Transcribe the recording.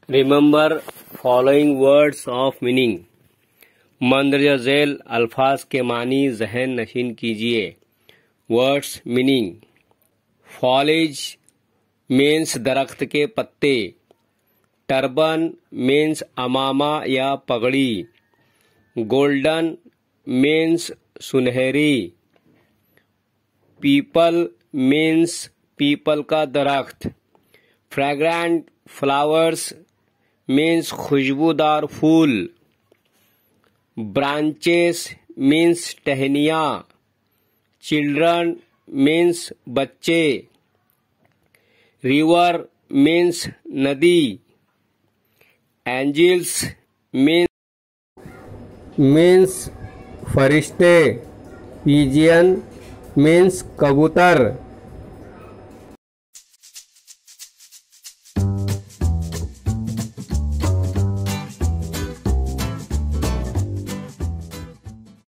Remember following words of meaning. मंदरजा झैल अल्फाज के मानी जहन नशीन कीजिए। Words meaning. फॉलेज मीन्स दरख्त के पत्ते। टर्बन मीन्स अमामा या पगड़ी। गोल्डन मीन्स सुनहरी। पीपल मीन्स पीपल का दरख्त। फ्रेग्रेंट फ्लावर्स मीन्स खुशबूदार फूल। ब्रांचेस मीन्स टहनियाँ। चिल्ड्रन मीन्स बच्चे। रिवर मीन्स नदी। एंजल्स मीन्स फरिश्ते। पिजियन मीन्स कबूतर।